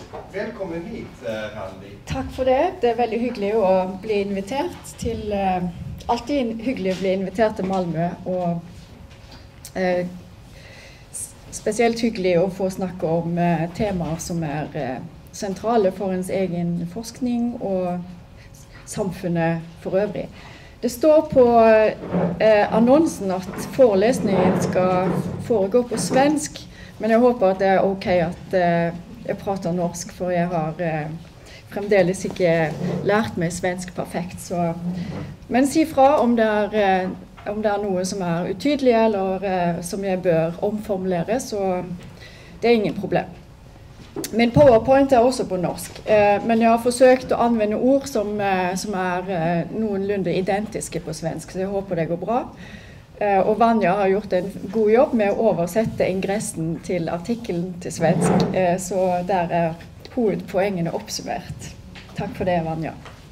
Velkommen hit, Randi. Takk for det. Det er veldig hyggelig å bli invitert til, alltid hyggelig å bli invitert til Malmö, og spesielt hyggelig å få snakke om temaer som sentrale for ens egen forskning og samfunnet for øvrig. Det står på annonsen at forelesningen skal foregå på svensk, men jeg håper at det er ok at jeg prater norsk, for jeg har fremdeles ikke lært meg svensk perfekt. Men si fra om det er noe som er utydelig, eller som jeg bør omformulere, så det er ingen problem. Min PowerPoint er også på norsk, men jeg har forsøkt å anvende ord som er noenlunde identiske på svensk, så jeg håper det går bra. Og Vanja har gjort en god jobb med å oversette ingressen til artikkelen til svensk, så der er hovedpoengene oppsummert. Takk for det, Vanja.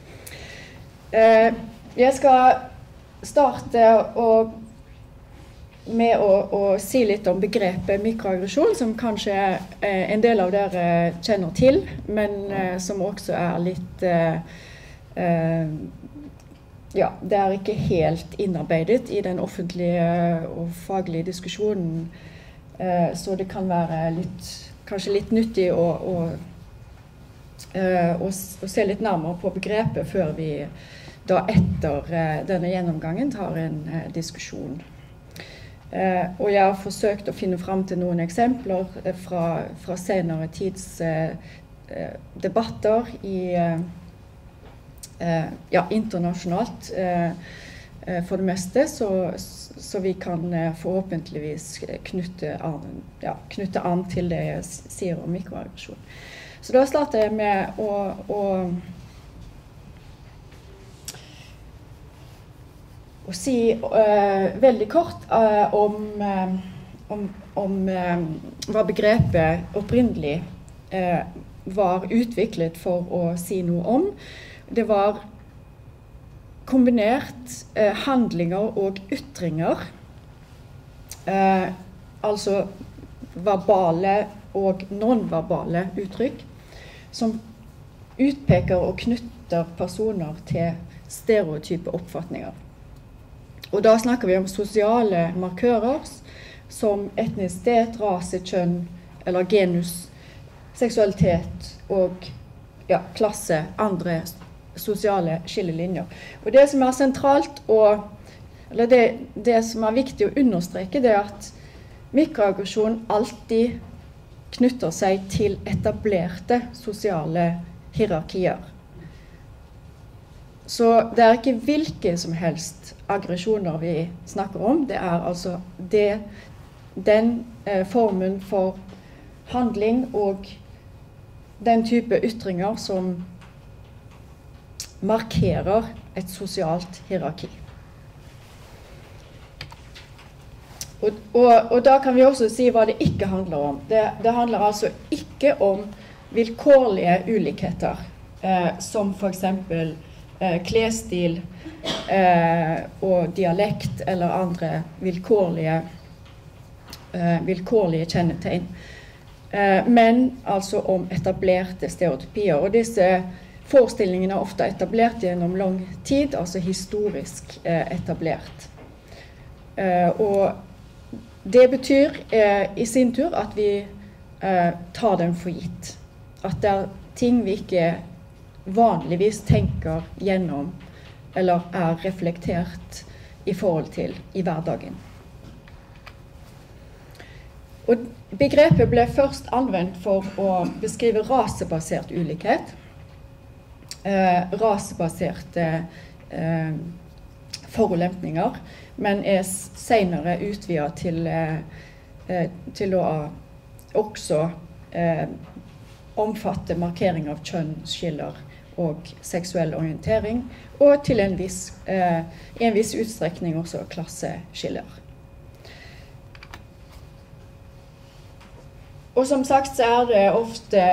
Jeg skal starte med å si litt om begrepet mikroaggresjon, som kanskje en del av dere kjenner til, men som også er litt ja, det er ikke helt innarbeidet i den offentlige og faglige diskusjonen, så det kan være kanskje litt nyttig å se litt nærmere på begrepet før vi da etter denne gjennomgangen tar en diskusjon. Og jeg har forsøkt å finne frem til noen eksempler fra senere tids debatter internasjonalt for det meste, så vi kan forhåpentligvis knytte an til det jeg sier om mikroaggresjon. Så da starter jeg med å si veldig kort om hva begrepet opprinnelig var utviklet for å si noe om. Det var kombinert handlinger og ytringer, altså verbale og non-verbale uttrykk, som utpeker og knytter personer til stereotype oppfatninger. Og da snakker vi om sosiale markører som etnisitet, rase, kjønn eller genus, seksualitet og klasse, andre sosiale skillelinjer. Og det som er sentralt, eller det som er viktig å understreke, det er at mikroaggresjon alltid knytter seg til etablerte sosiale hierarkier. Så det er ikke hvilke som helst aggresjoner vi snakker om, det er altså den formen for handling og den type ytringer som markerer et sosialt hierarki. Og da kan vi også si hva det ikke handler om. Det handler altså ikke om vilkårlige ulikheter, som for eksempel klesstil og dialekt eller andre vilkårlige kjennetegn. Men altså om etablerte stereotypier, og disse forestillingene er ofte etablert gjennom lang tid, altså historisk etablert. Og det betyr i sin tur at vi tar dem for gitt. At det er ting vi ikke vanligvis tenker gjennom, eller er reflektert i forhold til i hverdagen. Og begrepet ble først anvendt for å beskrive rasebasert ulikhet, rasebaserte forulempninger, men er senere utvidet til å også omfatte markering av kjønnsskiller og seksuell orientering, og til i en viss utstrekning også klasseskiller. Og som sagt så er det ofte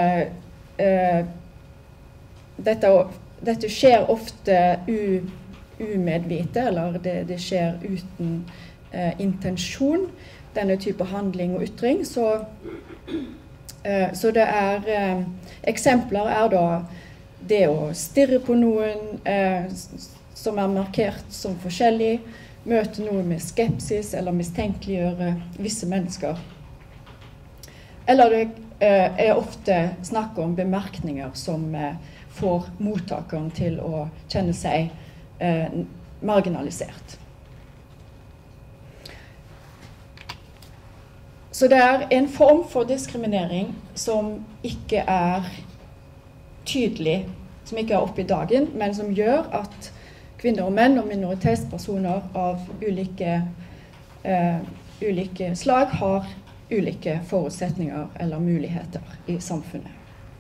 dette skjer ofte umedvite, eller det skjer uten intensjon, denne type handling og ytring, så Så det eksempler da det å stirre på noen som markert som forskjellig, møte noe med skepsis eller mistenkeliggjøre visse mennesker. Eller det ofte snakk om bemerkninger som får mottakeren til å kjenne seg marginalisert. Så det en form for diskriminering som ikke tydelig, som ikke oppe i dagen, men som gjør at kvinner og menn og minoritetspersoner av ulike slag har ulike forutsetninger eller muligheter i samfunnet.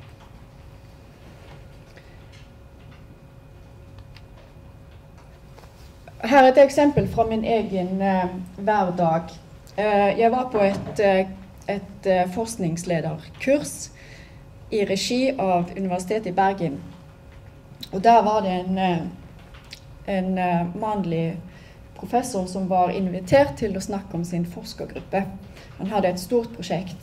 Her et eksempel fra min egen hverdag. Jeg var på et forskningslederkurs i regi av Universitetet i Bergen. Og der var det en mannlig professor som var invitert til å snakke om sin forskergruppe. Han hadde et stort prosjekt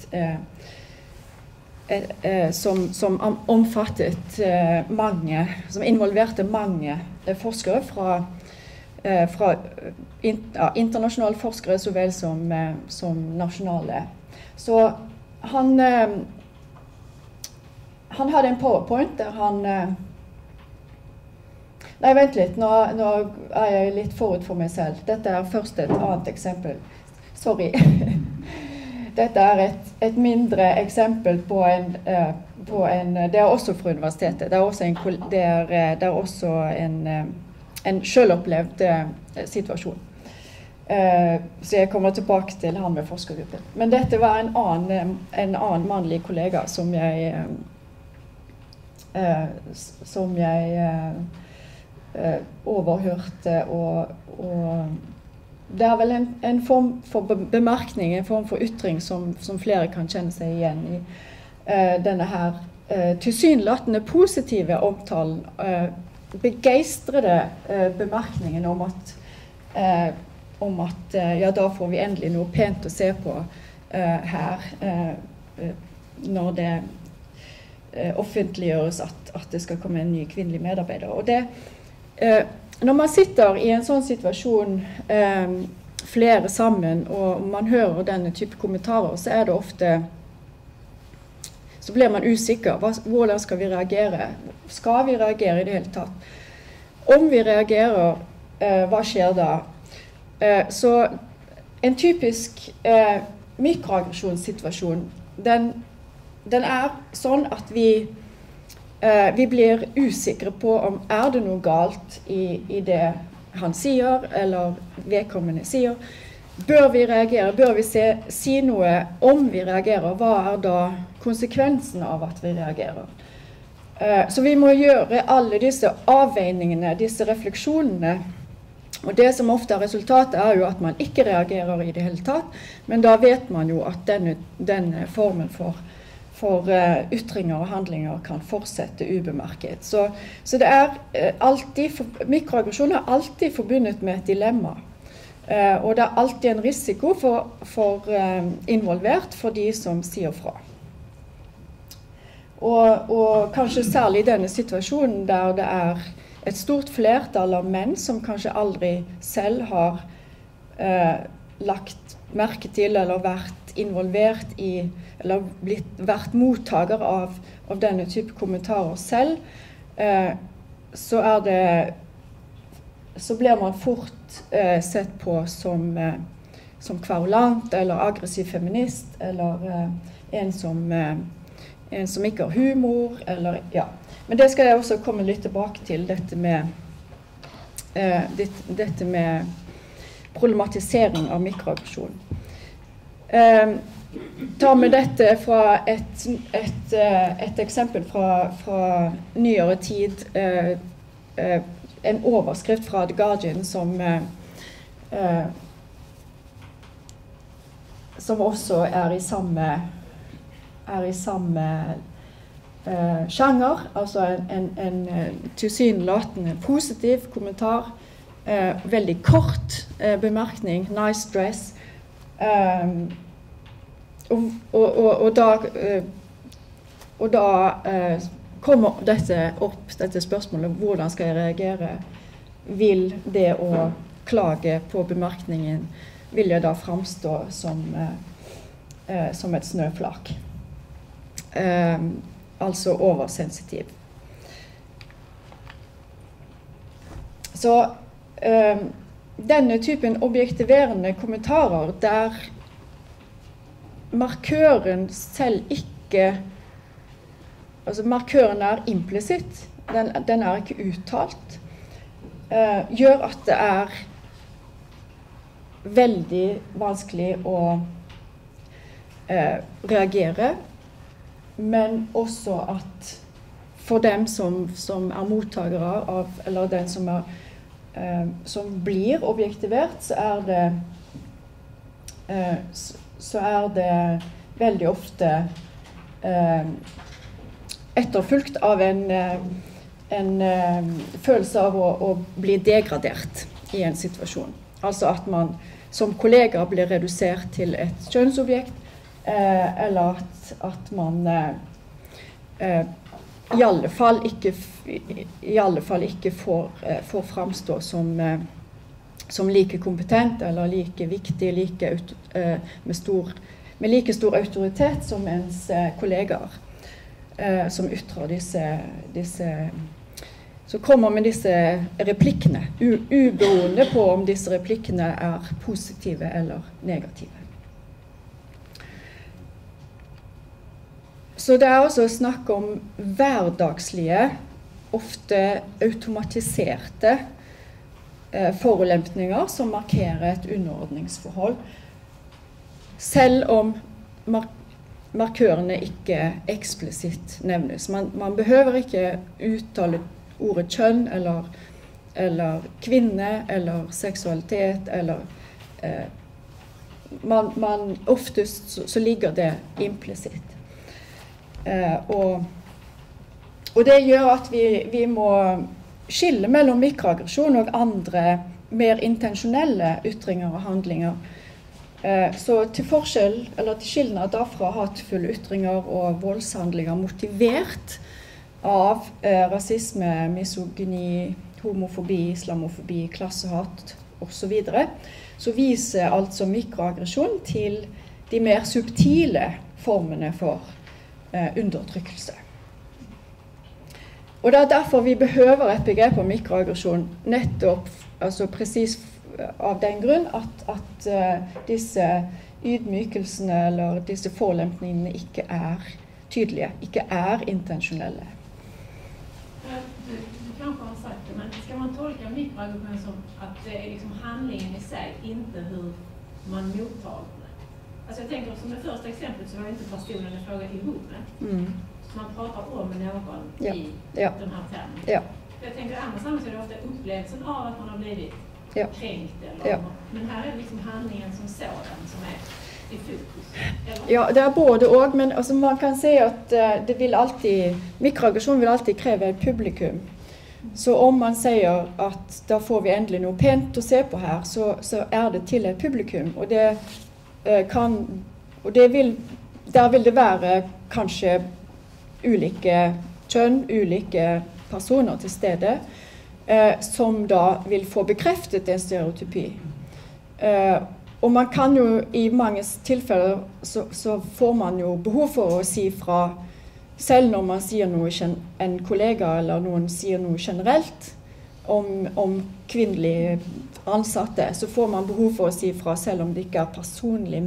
som omfattet som involverte mange forskere fra internasjonale forskere så vel som nasjonale. Så han hadde en PowerPoint der han nei, vent litt, nå jeg litt forut for meg selv. Dette først et annet eksempel. Sorry. Dette et mindre eksempel på det også fra universitetet. Det også en selvopplevd situasjon. Så jeg kommer tilbake til han med forskergruppen. Men dette var en annen mannlig kollega som jeg overhørte, og det vel en form for bemerkning, en form for ytring som flere kan kjenne seg igjen i. Denne her tilsynelatende positive omtalen, begeistrede bemerkningen om at ja, da får vi endelig noe pent å se på her, når det offentliggjøres at det skal komme en ny kvinnelig medarbeider. Og det når man sitter i en sånn situasjon flere sammen, og man hører denne type kommentarer, så det ofte så blir man usikker. Hvordan skal vi reagere? Skal vi reagere i det hele tatt? Om vi reagerer, hva skjer da? Så en typisk mikroaggresjonssituasjon, den sånn at vi blir usikre på om det noe galt i det han sier, eller vedkommende sier. Bør vi reagere? Bør vi si noe om vi reagerer? Hva da konsekvensen av at vi reagerer? Så vi må gjøre alle disse avveiningene, disse refleksjonene. Og det som ofte resultatet jo at man ikke reagerer i det hele tatt, men da vet man jo at denne formen for ytringer og handlinger kan fortsette ubemerket. Så det alltid, mikroaggresjon alltid forbundet med et dilemma. Og det alltid en risiko for involvert for de som sier fra. Og kanskje særlig i denne situasjonen der det et stort flertall av menn som kanskje aldri selv har lagt merke til eller vært involvert i eller vært mottaker av denne type kommentarer selv, så blir man fort sett på som kverulant eller aggressiv feminist, eller en som ikke har humor, eller ja. Men det skal jeg også komme litt tilbake til, dette med problematisering av mikroaggresjon. Ta med dette fra et eksempel fra nyere tid, en overskrift fra The Guardian som også i samme sjanger, altså en tilsynelatende positiv kommentar, veldig kort bemerkning, nice dress, og da og da kommer dette spørsmålet, hvordan skal jeg reagere? Vil det å klage på bemerkningen, vil jeg da framstå som et snøflak? Altså oversensitiv. Så denne typen objektiverende kommentarer der markøren selv ikke, altså markøren implisitt, den ikke uttalt, gjør at det veldig vanskelig å reagere, men også at for dem som mottagere av, eller den som blir objektivert, så det veldig ofte etterfulgt av en følelse av å bli degradert i en situasjon. Altså at man som kollega blir redusert til et kjønnsobjekt, eller at man i alle fall ikke får framstå som like kompetent eller like viktig, med like stor autoritet som ens kollegaer som ytrer så kommer med disse replikkene, uberoende på om disse replikkene positive eller negative. Så det også snakk om hverdagslige, ofte automatiserte forulempninger som markerer et underordningsforhold, selv om markørene ikke eksplisitt nevnes. Man behøver ikke uttale ordet kjønn, eller kvinne, eller seksualitet, eller oftest så ligger det implisitt. Og det gjør at vi må skille mellom mikroaggresjon og andre mer intensjonelle ytringer og handlinger. Så til skillnad fra hatefulle ytringer og voldshandlinger motivert av rasisme, misogyni, homofobi, islamofobi, klassehat og så videre, så viser altså mikroaggresjon til de mer subtile formene for undertrykkelse. Og det derfor vi behøver et begrep om mikroaggresjon, nettopp, altså precis av den grunn at disse ydmykelsene eller disse forelempningene ikke tydelige, ikke intensjonelle. Du kanske har sagt det, men ska man tolka mikroaggression som att det liksom handlingen i sig, inte hur man mottar det? Alltså jag tänker som det första exemplet så var inte personen i fråga i rummet. Man pratar om någon i den här termen. Ja. Jag tänker annars så är det ofta upplevelsen av att man har blivit kränkt. Eller men här är det liksom handlingen som sådan som är i fokus. Eller? Ja, det både och, men alltså man kan säga att mikroaggresjon vil alltid kreve et publikum. Så om man sier at da får vi endelig noe pent å se på her, så det til et publikum, og der vil det være kanskje ulike kjønn, ulike personer til stede, som da vil få bekreftet en stereotypi. Og man kan jo i mange tilfeller så får man jo behov for å si fra, selv når man sier noe en kollega eller noen sier noe generelt om kvinnelige ansatte, så får man behov for å si fra selv om det ikke personlig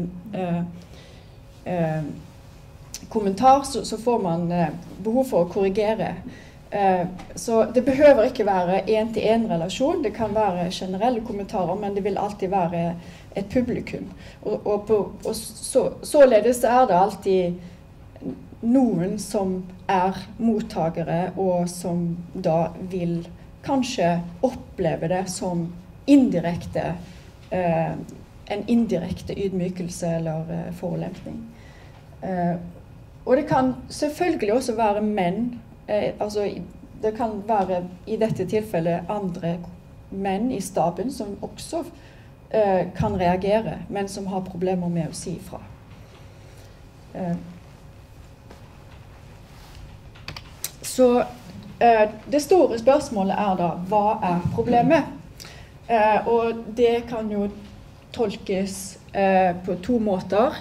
kommentar, så får man behov for å korrigere. Så det behøver ikke være en-til-en relasjon, det kan være generelle kommentarer, men det vil alltid være et publikum. Og således det alltid noen som mottagere, og som da vil kanskje oppleve det som en indirekte ydmykelse eller forelempning. Og det kan selvfølgelig også være menn, altså det kan være i dette tilfellet andre menn i staben som også kan reagere, men som har problemer med å si fra. Så det store spørsmålet da, hva problemet? Og det kan jo tolkes på to måter.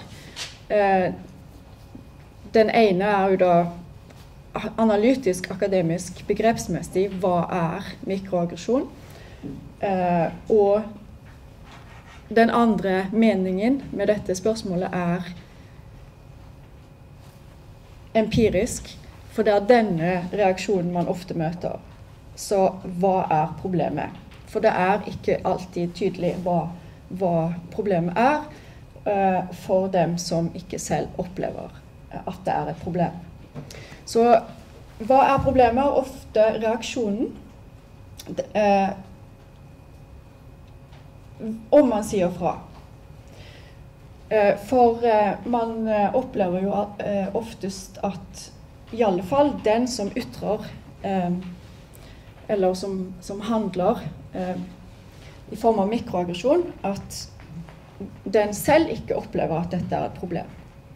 Den ene jo da analytisk, akademisk, begrepsmessig, hva mikroaggresjon? Og den andre meningen med dette spørsmålet empirisk, for det denne reaksjonen man ofte møter. Så hva problemet? For det ikke alltid tydelig hva problemet for dem som ikke selv opplever at det et problem. Så hva problemet? Ofte reaksjonen. Om man sier fra. For man opplever jo oftest at i alle fall den som ytrer eller som handler i form av mikroaggresjon, at den selv ikke opplever at dette et problem.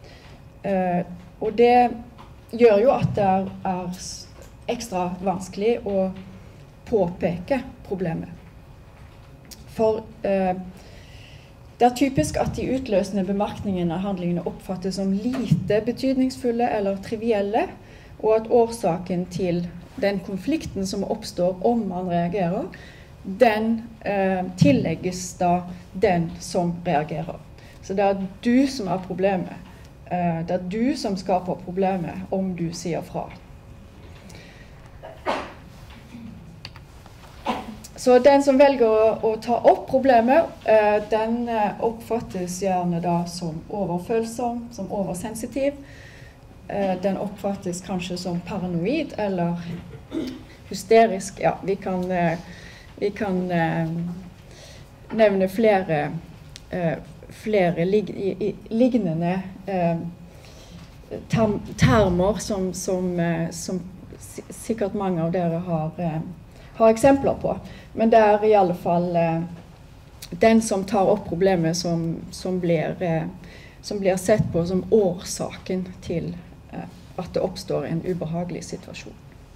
Og det gjør jo at det ekstra vanskelig å påpeke problemet. For det typisk at de utløsende bemerkningene av handlingene oppfattes som lite betydningsfulle eller trivielle, og at årsaken til den konflikten som oppstår om man reagerer, den tillegges da den som reagerer. Så det du som problemet. Det du som skaper problemet om du sier fra. Så den som velger å ta opp problemet, den oppfattes gjerne da som overfølsom, som oversensitiv. Den oppfattes kanskje som paranoid eller hysterisk. Ja, vi kan nevne flere lignende termer som sikkert mange av dere har eksempler på. Men det i alle fall den som tar opp problemet som blir sett på som årsaken til at det oppstår en ubehagelig situasjon.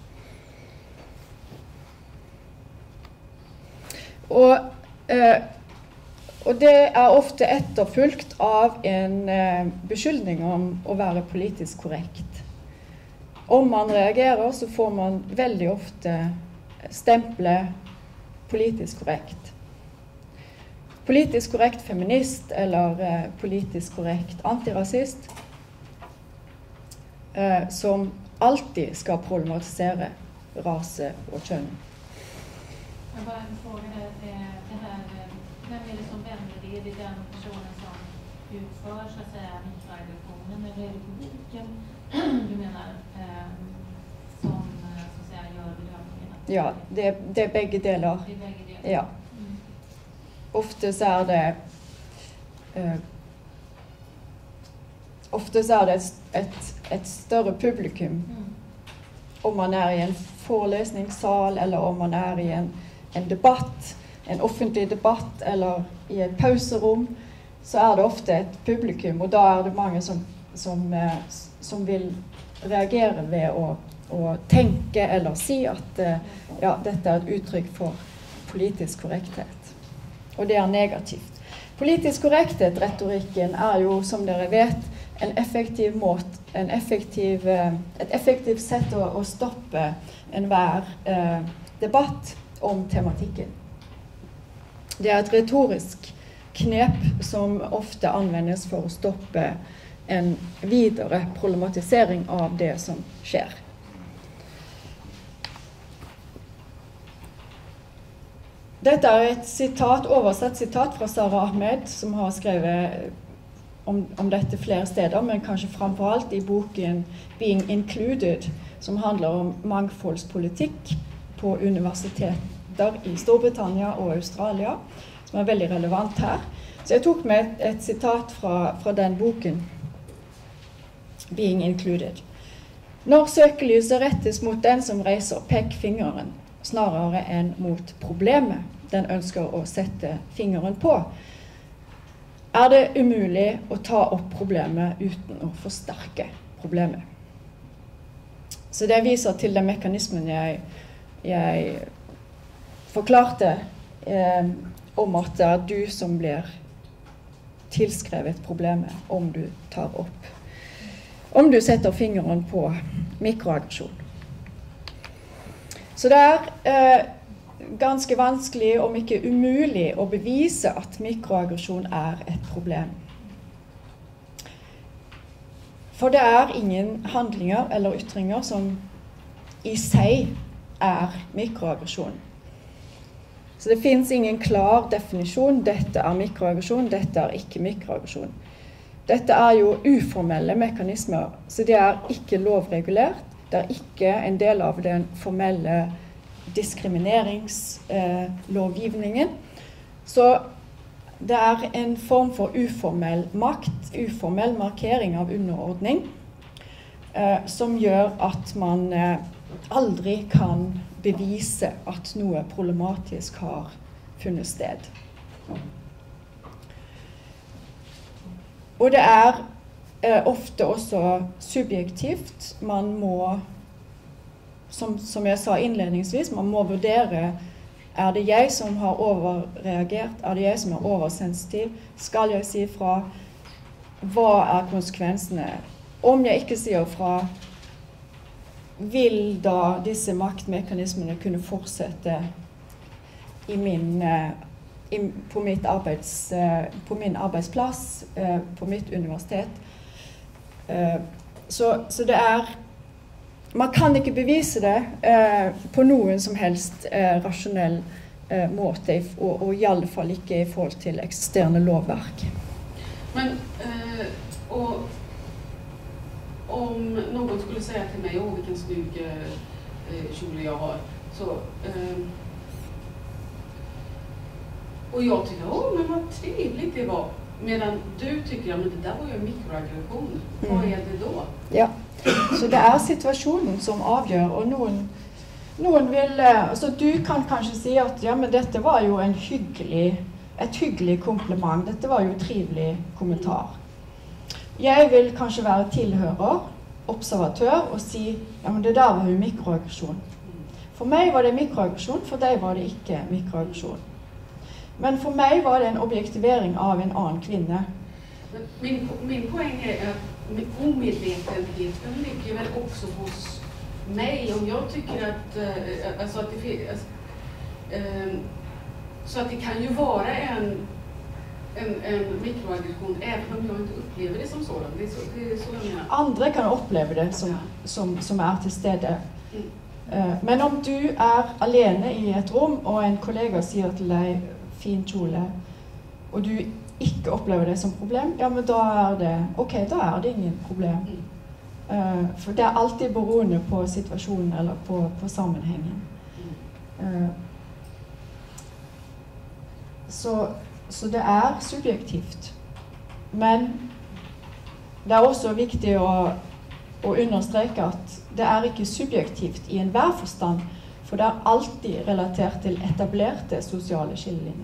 Og det ofte etterfulgt av en beskyldning om å være politisk korrekt. Om man reagerer, så får man veldig ofte stemple politisk korrekt. Politisk korrekt feminist eller politisk korrekt antirasist, som alltid skal problematisere rase og kjønn. Jag bara en fråga det här, vem det som vänder det? Det den personen som utför så att säga mikroaggressionen, eller det publiken du menar som så att säga gör bedömningen? Ja, det begge deler. Det begge deler. Ja. Ofte så det et større publikum. Om man i en forelesningssal, eller om man i en debatt, en offentlig debatt, eller i et pauserom, så det ofte et publikum, og da det mange som vil reagere ved å tenke eller si at ja, dette et uttrykk for politisk korrekthet. Og det negativt. Politisk korrekthet, retorikken, jo, som dere vet, en effektiv måte, et effektivt sett å stoppe enhver debatt om tematikken. Det et retorisk knep som ofte anvendes for å stoppe en videre problematisering av det som skjer. Dette et sitat, oversatt sitat fra Sara Ahmed, som har skrevet om dette flere steder, men kanskje framfor alt i boken Being Included, som handler om mangfoldspolitikk på universiteter i Storbritannia og Australia, som veldig relevant her. Så jeg tok med et sitat fra den boken, Being Included. Når søkelyset rettes mot den som reiser pekfingeren, snarere enn mot problemet den ønsker å sette fingeren på, det umulig å ta opp problemet uten å forsterke problemet. Så det viser til den mekanismen jeg forklarte om at det er du som blir tilskrevet problemet om du tar opp. Om du setter fingeren på mikroaggresjon. Så det er ganske vanskelig, om ikke umulig, å bevise at mikroaggresjon er et problem. For det er ingen handlinger eller ytringer som i seg er mikroaggresjon. Så det finnes ingen klar definisjon. Dette er mikroaggresjon, dette er ikke mikroaggresjon. Dette er jo uformelle mekanismer, så det er ikke lovregulert. Det er ikke en del av den formelle diskrimineringslovgivningen. Så det er en form for uformell makt, uformell markering av underordning, som gjør at man aldri kan bevise at noe problematisk har funnet sted. Og det er ofte også subjektivt. Man må, som jeg sa innledningsvis, man må vurdere, er det jeg som har overreagert? Er det jeg som er oversensitiv? Skal jeg si fra? Hva er konsekvensene? Om jeg ikke sier fra, vil da disse maktmekanismene kunne fortsette på min arbeidsplass, på mitt universitet? Så det er, man kan ikke bevise det på noen som helst rasjonell måte, og i alle fall ikke i forhold til eksisterende lovverk. Men om någon skulle säga till mig, vilken snygg kjol jag har, så och jag tycker, men vad trevligt det var, medan du tycker, men det där var ju en mikroaggression. Vad är det då? Ja, så det er situasjonen som avgjør, og noen vil, altså du kan kanskje si at ja, men dette var jo et hyggelig kompliment, dette var jo en trivelig kommentar. Jeg vil kanskje være tilhører, observatør, og si, ja, men det der var jo mikroaggresjon. For meg var det mikroaggresjon, for deg var det ikke mikroaggresjon. Men for meg var det en objektivering av en annen kvinne. Min poäng är att omedvetenheten ligger väl också hos mig, om jag tycker att alltså att det så att det kan ju vara en mikroaggression även om jag inte upplever det som sådan. Det är så jag menar. Andre kan oppleve det som er til stede. Men om du er alene i et rom, og en kollega sier til deg fin kjole, og du ikke opplever det som problem, ja, men da er det, da er det ingen problem. For det er alltid beroende på situasjonen eller på sammenhengen. Så det er subjektivt. Men det er også viktig å understreke at det er ikke subjektivt i enhver forstand, for det er alltid relatert til etablerte sosiale skillelinjer.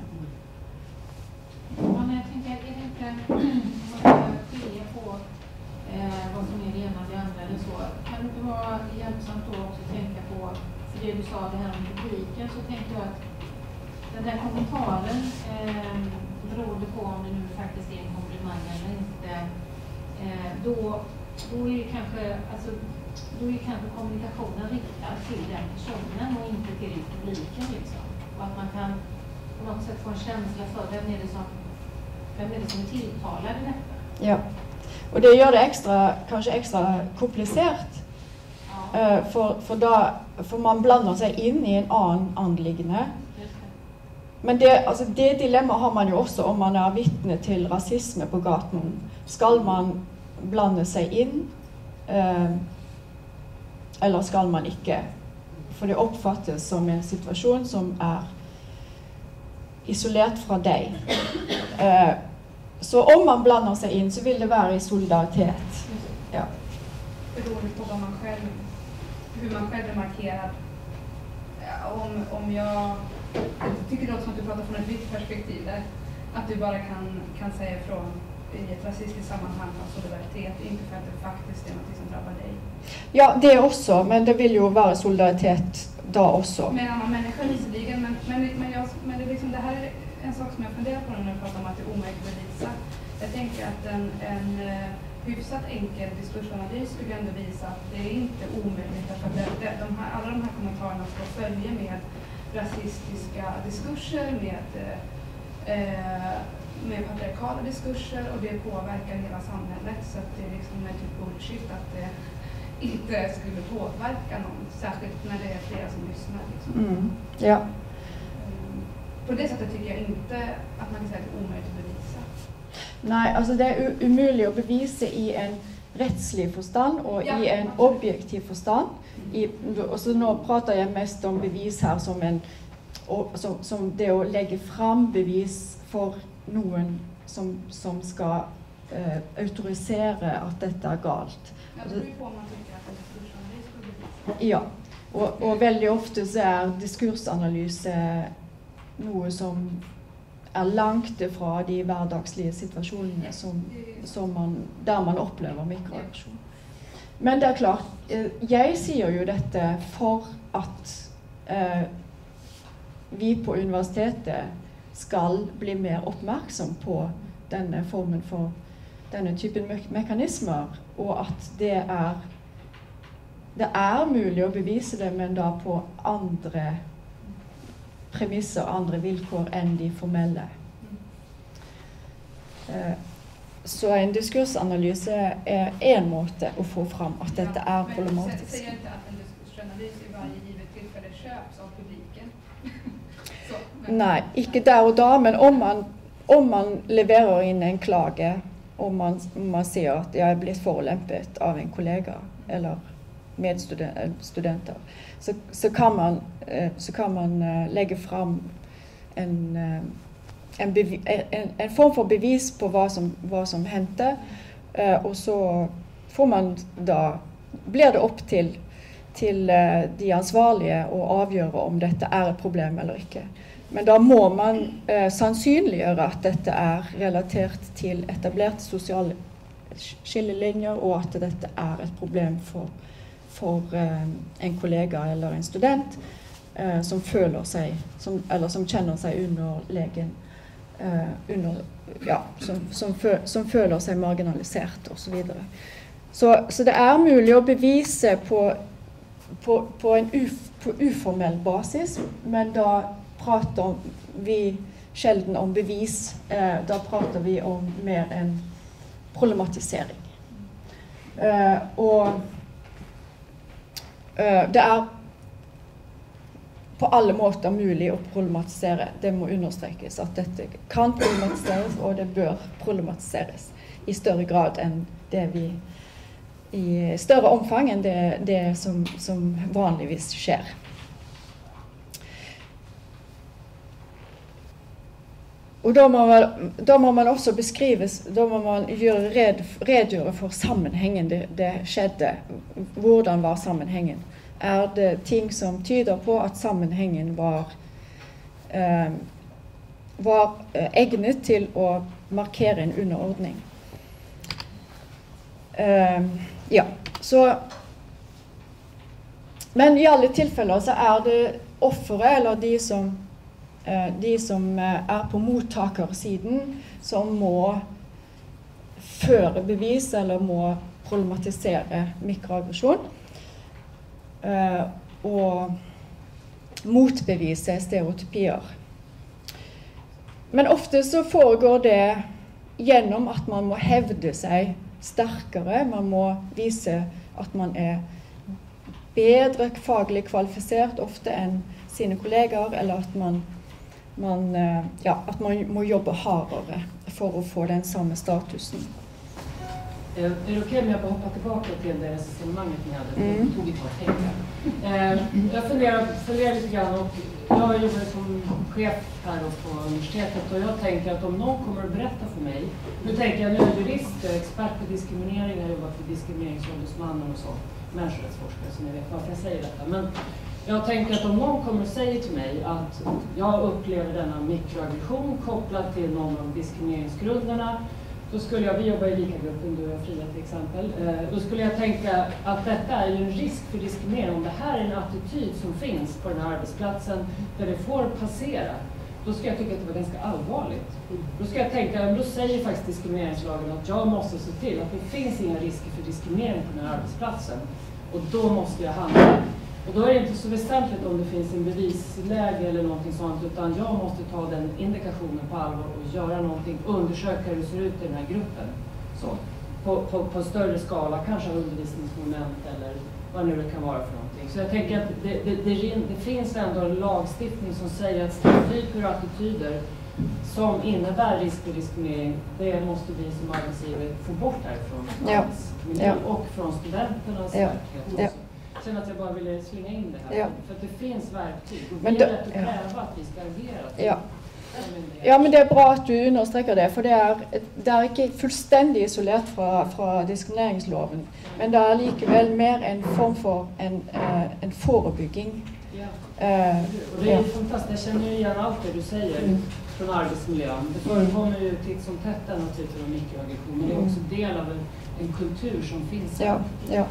Men jag tänker, är det inte skilja på vad som är det ena och det andra eller så? Kan det inte vara hjälpsamt då också att tänka på, för det du sa det här om publiken, så tänkte jag att den där kommentaren beroende på om det nu faktiskt är en komplimang eller inte, då är kanske kommunikationen riktad till den personen och inte till publiken liksom. Och att man kan på något sätt få en känsla för vem är det som är tilltalad i detta. Ja, og det gjør det kanskje ekstra komplisert, for man blander seg inn i en annen anliggende. Men det dilemmaet har man jo også om man er vitne til rasisme på gaten. Skal man blande seg inn, eller skal man ikke? For det oppfattes som en situasjon som er isolert fra deg. Så om man blander seg inn, så vil det være i solidaritet. Ja. Beroende på hur man själv är markerad. Om jag tycker det låter som att du pratar från ett vitt perspektiv där, att du bara kan säga ifrån i ett rasistiskt sammanhang av solidaritet, inte för att det faktiskt är något som drabbar dig. Ja, det också, men det vill ju vara solidaritet då också. Med en annan människa visserligen, men det, liksom, det här är en sak som jag funderar på när jag pratar om att det är omöjligt att bevisa. Jag tänker att en hyfsat enkel diskursanalys skulle ändå visa att det är inte omöjligt, för att alla de här kommentarerna ska följa med rasistiska diskurser, med patriarkala diskurser, och det påverkar hela samhället, så att det är liksom en typ bullshit att det inte skulle påverka någon, särskilt när det är flera som lyssnar. Liksom. Ja. På det sättet tycker jag inte att man kan säga att det är omöjligt att bevisa. Nej, alltså det är umuligt att bevisa i en rättslig forstand och i en objektiv forstand. Och så nu pratar jag mest om bevis här som det att lägga fram bevis för någon som ska autorisera att detta är galt. Jag tror på om man tycker att en diskursanalys skulle bevisa. Ja, och väldigt ofta så är diskursanalys något som är långt ifrån de vardagsliga situationerna där man upplever mikroaggression. Men det är klart, jag ser ju detta för att vi på universitetet ska bli mer uppmärksam på denna formen för denna typen mekanismer, och att det är möjligt att bevisa det, men då på andra premisser, andra villkor än de formella. Så en diskursanalys är en måte att få fram att detta är problematiskt. Säger inte att en diskursanalys i varje givet tillfälle köps av publiken? Nej, inte där och då, men om man levererar in en klage, om man ser att jag är blivit förolämpet av en kollega eller medstudenter, så kan man lägga fram en form för bevis på vad som hände, och så får man då, blir det upp till de ansvariga och avgöra om detta är ett problem eller inte. Men då må man sannsynliggöra att detta är relaterat till etablerade sociala skiljelinjer, och att detta är ett problem för en kollega eller en student som känner sig underlägen, som føler sig marginaliserat och så vidare. Så det är möjligt att bevisa på en uformell basis, men då pratar vi sällan om bevis, då pratar vi om mer en problematisering. Och det är på alla måter möjligt att problematisera. Det må understrekas att detta kan problematiseras, och det bör problematiseras i större grad än det vi i större omfang än det som vanligtvis sker. Och då må man också då må man redogöra för sammanhangen det skedde. Hvordan var sammanhangen? Är det ting som tyder på att sammanhangen var ägnat till att markera en underordning? Ja, så men i alla tillfällen så är det offeret eller de som är på mottakarsidan som må föra bevis eller må problematisera mikroaggression och motbevisa stereotypier. Men ofta så foregår det genom att man må hävda sig starkare, man må visa att man är bättre fagligt kvalificerad ofta än sina kollegor, eller att man må jobba hårdare för att få den samma statusen. Är det okej om jag bara hoppar tillbaka till det resonemanget ni hade? Det tog ett par tänka. Jag funderar lite grann, och jag jobbar som chef här på universitetet, och jag tänker att om någon kommer att berätta för mig, nu tänker jag nu är jurist, expert på diskriminering, jag har jobbat för diskrimineringsombudsmannen och så, människorättsforskare, så ni vet varför jag säger detta. Men jag tänker att om någon kommer och säger till mig att jag upplever denna mikroaggression kopplad till någon av diskrimineringsgrunderna, Då skulle vi jobbar i Lika-gruppen, du och Fria till exempel. Då skulle jag tänka att detta är ju en risk för diskriminering. Om det här är en attityd som finns på den här arbetsplatsen där det får passera, då ska jag tycka att det var ganska allvarligt. Då ska jag tänka, då säger faktiskt diskrimineringslagen att jag måste se till att det finns inga risker för diskriminering på den här arbetsplatsen. Och då måste jag handla. Och då är det inte så väsentligt om det finns en bevisläge eller någonting sånt, utan jag måste ta den indikationen på allvar och göra någonting, undersöka hur det ser ut i den här gruppen. Så, på större skala, kanske undervisningsmoment eller vad nu det kan vara för någonting. Så jag tänker att det finns ändå en lagstiftning som säger att stereotyper och attityder som innebär risk för diskriminering, det måste vi som arbetsgivare få bort härifrån. Ja. Och från studenternas verklighet också. Sen att jag bara ville slänga in det här. Ja. För att det finns verktyg. Och vi är rätt att kräva att vi ska agera. Ja. Ja, men det er bra at du understreker det, for det er ikke fullstendig isolert fra diskrimineringsloven. Men det er likevel mer en form for en forebygging. Ja. Och det är fantastiskt, jag känner ju igen allt det du säger från arbetsmiljön. Det förekommer ju titt som tätt denna typen av mikroaggression, men det är också del av en kultur som finns här. Ja.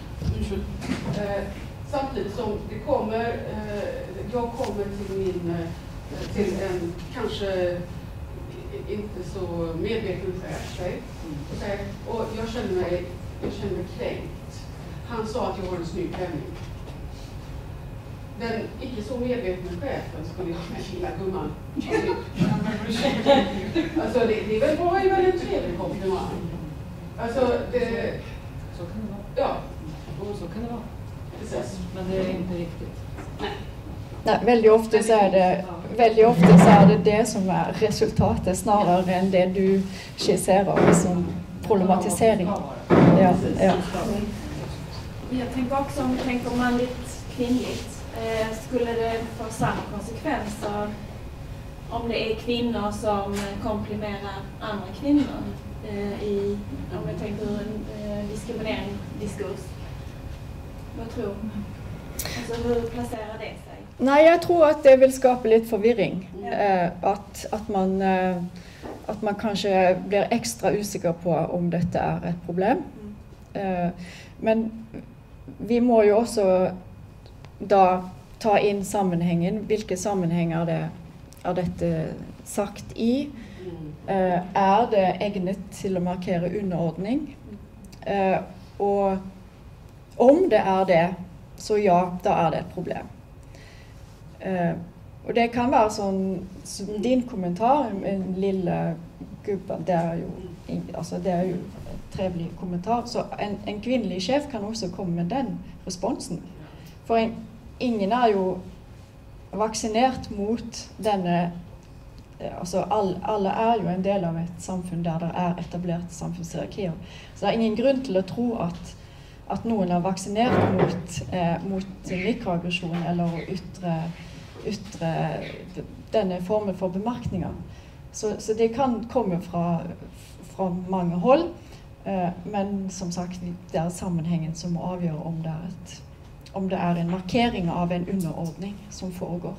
Samtidigt som det kommer, jag kommer till en kanske inte så medveten chef, och jag känner mig kränkt. Han sa att jag har en snygg klänning. Den icke så medvetna chefen skulle jag med lilla gumman. Alltså det är väl bra, är väl en trevlig komplimang. Alltså det... Så kan det vara. Ja. Och så kan det vara. Precis. Men det är inte riktigt. Nej, väldigt ofta så är det det som är resultatet snarare än det du skisserar som problematisering. Ja. Jag tänker också om vi tänker manligt kvinnligt. Skulle det få samma konsekvenser om det är kvinnor som komplimerar andra kvinnor om jag tänker en diskriminering diskurs? Vad tror du? Alltså hur placerar det sig? Nej, jag tror att det vill skapa lite förvirring. Att man kanske blir extra osäker på om detta är ett problem. Men vi må ju också då ta in sammanhangen. Vilka sammanhang är detta sagt i? Är det ägnet till att markera underordning? Och om det är det, så ja, då är det ett problem. Och det kan vara som din kommentar, en lilla gubbe, det är ju en trevlig kommentar. Så en kvinnlig chef kan också komma med den responsen. För ingen är ju vaccinerat mot denna, alltså alla är ju en del av ett samfund där det är etablerade samfundshierarkier. Så det är ingen grund till att tro att någon är vaccinerad mot mikroaggression eller yttre denna formen för bemärkningar. Så det kan komma från många håll, men som sagt, det är sammanhangen som avgör om det är en markering av en underordning som foregår.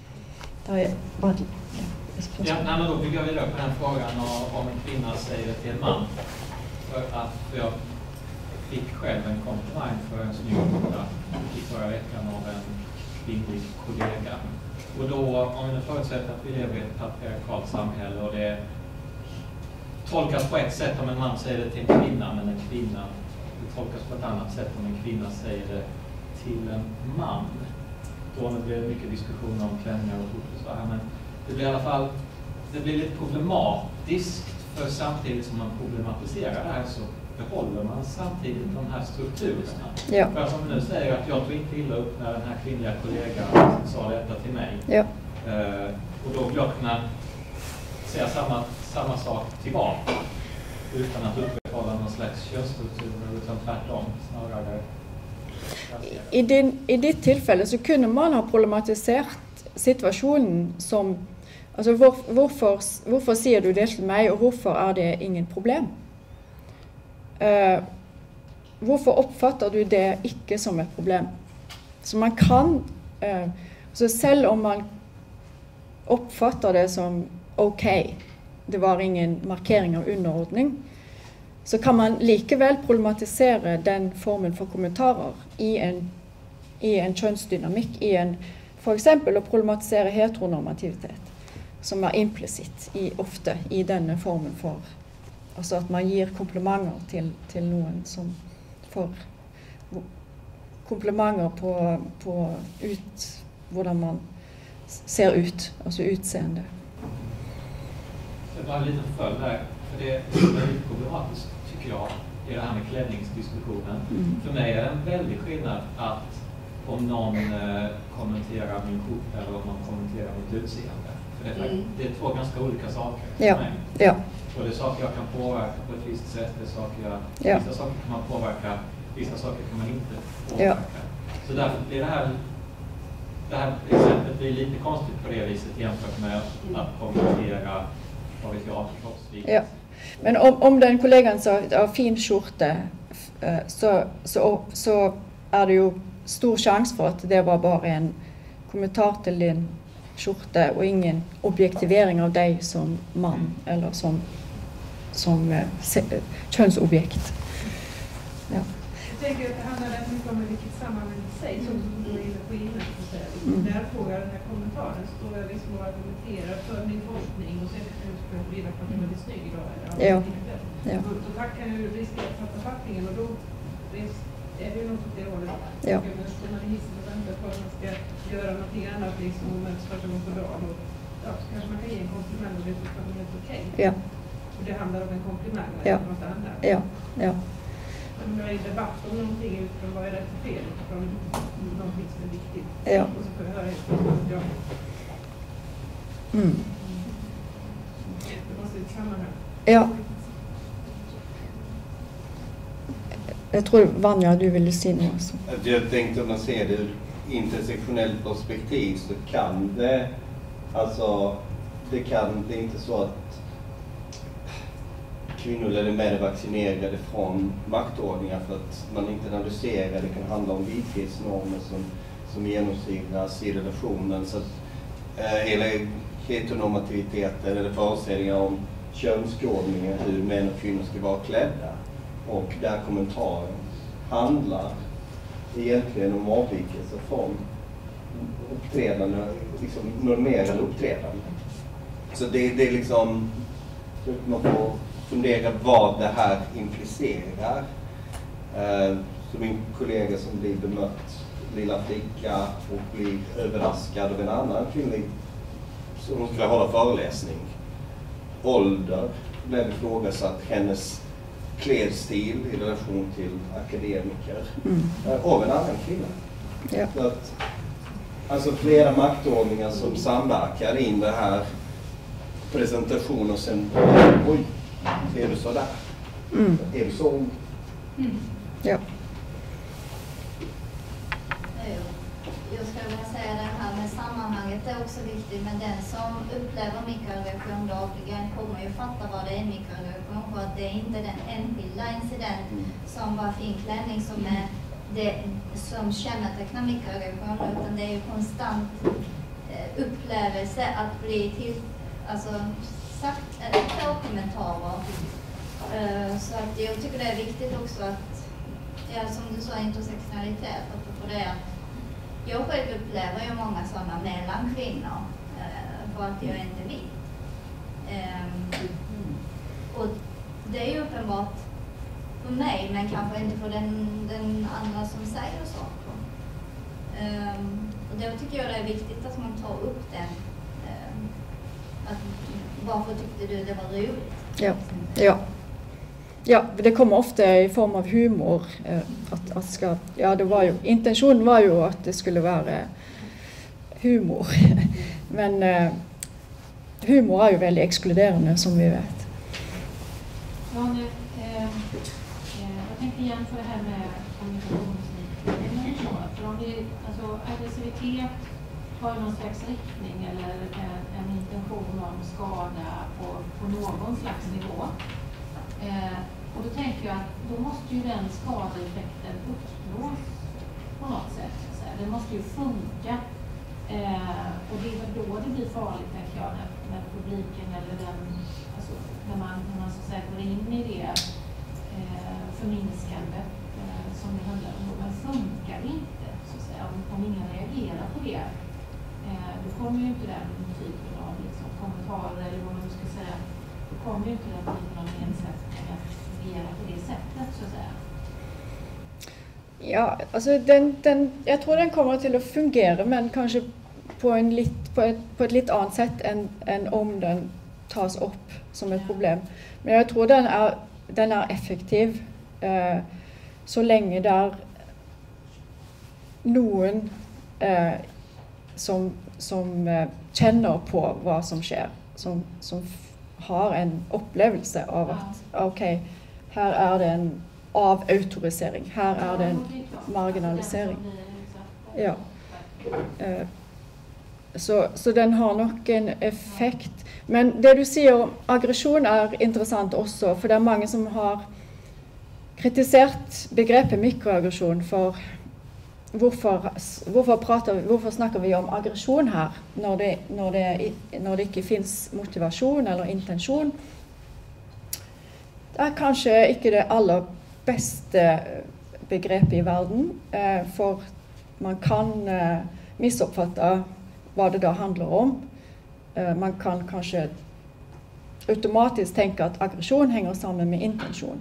Men då bygger jag vidare på den frågan om en kvinna säger det till en man. För att jag fick själv en komplimang för en snygg skjorta i förra veckan av en kvinnlig kollega. Och då, om vi nu förutsätter att vi lever i ett patriarkalt samhälle och det tolkas på ett sätt om en man säger det till en kvinna, men en kvinna, det tolkas på ett annat sätt om en kvinna säger det till en man. Då blir det mycket diskussion om klänningar och skjortor och så här, men det blir i alla fall, det blir lite problematiskt, för samtidigt som man problematiserar det här så behåller man samtidigt de här strukturerna. Ja. För som nu säger att jag tog inte illa upp när den här kvinnliga kollegan sa detta till mig. Ja. Och då vill jag kunna säga samma sak tillbaka utan att upprätthålla någon slags könsstruktur, utan tvärtom snarare. I ditt tillfälle så kunde man ha problematiserat situationen som, alltså varför säger du det till mig och varför är det ingen problem? Varför uppfattar du det icke som ett problem? Så man kan, så selv om man uppfattar det som okej, det var ingen markering av underordning, så kan man likevel problematisere den formen for kommentarer i en kjønnsdynamikk, for eksempel å problematisere heteronormativitet, som implisitt ofte i denne formen for, altså at man gir komplimenter til noen som får komplimenter på hvordan man ser ut, altså utseende. Jag bara en liten följd där, för det är lite problematiskt tycker jag i det här med klädningsdiskussionen. För mig är det en väldig skillnad att om någon kommenterar min skjorta eller om någon kommenterar mitt utseende. För det är två ganska olika saker för mig. Ja. Och det är saker jag kan påverka på ett visst sätt, det är saker vissa saker kan man påverka, vissa saker kan man inte påverka. Så därför blir det här exemplet blir lite konstigt på det viset jämfört med att kommentera vad vet jag, kroppsvikt. Ja. Men om den kollegan sa fin skjorte, så är det ju stor chans för att det var bara en kommentar till din skjorte och ingen objektivering av dig som man eller som könsobjekt. Ja. Jag tänker att det handlar rätt mycket om vilket sammanhang i sig, som du är inne på innan. Där får jag den här kommentaren, står jag liksom och argumenterar för min forskning och sen kan jag få reda på att jag är väldigt snygg idag. Då kan jag ju riskera att tappa fattningen och då är det ju något åt det hållet. Men står man i hissen och väntar på att man ska göra någonting annat liksom och möts första gången på dagen och så kanske man kan ge en komplimang och det är helt okej. Och det handlar om en komplimang eller något annat. Men när det är debatt om någonting utifrån vad är rätt och fel utifrån någonting som är viktigt. Och så får jag höra helt plötsligt att det måste i ett sammanhang. Ja. Jag tror Vanja, du ville säga något också. Jag tänkte om man ser det ur intersektionellt perspektiv så kan det, alltså det är inte så att kvinnor eller män är vaccinerade från maktordningar för att man inte analyserar. Det kan handla om vithetsnormer som genomsyras i relationen. Så att hela heteronormativiteten eller föreställningar om könskodningen, hur män och kvinnor ska vara klädda. Och där kommentaren handlar egentligen om avvikelser från uppträdande, liksom normerade uppträdande. Så det är liksom, man får fundera vad det här implicerar. Så min kollega som blir bemött, lilla flicka, och blir överraskad av en annan kvinnlig som hon skulle hålla föreläsning. Ålder blev ifrågasatt, hennes klädstil i relation till akademiker av en annan kvinna. Så att, alltså flera maktordningar som samverkar in det här presentationen och sen oj, är du så där? Är du så? Ja. Jag skulle vilja säga det här med sammanhanget är också viktigt, men den som upplever mikroaggression dagligen kommer ju fatta vad det är mikroaggression, för att det är inte den enskilda incident som var fin klänning som är det som kännetecknar mikroaggression, utan det är ju konstant upplevelse att bli till, alltså sagt eller få kommentarer. Så att jag tycker det är viktigt också att, ja, som du sa, intersektionalitet, och på det att jag själv upplever ju många sådana mellan kvinnor för att jag inte vill. Och det är ju uppenbart för mig, men kanske inte för den andra som säger saker. Och då tycker jag det är viktigt att man tar upp den. Att, varför tyckte du det var roligt? Ja, det kommer ofta i form av humor. Intentionen var ju att det skulle vara humor. Men humor är ju väldigt exkluderande, som vi vet. Jag tänkte igen på det här med kommunikationslinjen. För om vi, alltså aggressivitet har någon slags riktning eller en intention om skada på någon slags nivå. Och då tänker jag att då måste ju den skadeeffekten uppnås på något sätt. Det måste ju funka Och det är väl då det blir farligt, tänker jag, när publiken eller den, alltså när man så att säga går in i det förminskande som det handlar om. Men funkar inte, så att säga, om ingen reagerar på det, då kommer ju inte den typen av liksom, kommentarer, eller vad man ska säga, då kommer ju inte den typen av nedsättning att fungera på det sättet, så att säga. Ja, alltså jag tror den kommer till att fungera, men kanske på ett litt annet sätt än om den tas upp som ett problem. Men jag tror den är effektiv så länge det er noen som kjenner på hva som skjer, som har en opplevelse av at ok, her er det en avautorisering, her er det en marginalisering. Ja. Så den har nok en effekt. Men det du sier om aggresjon er interessant også, for det er mange som har kritisert begrepet mikroaggresjon for hvorfor snakker vi om aggresjon her når det ikke finnes motivasjon eller intensjon. Det er kanskje ikke det aller beste begrepet i verden, for man kan misoppfatte hva det da handler om. Man kan kanskje automatisk tenke at aggresjon henger sammen med intensjon.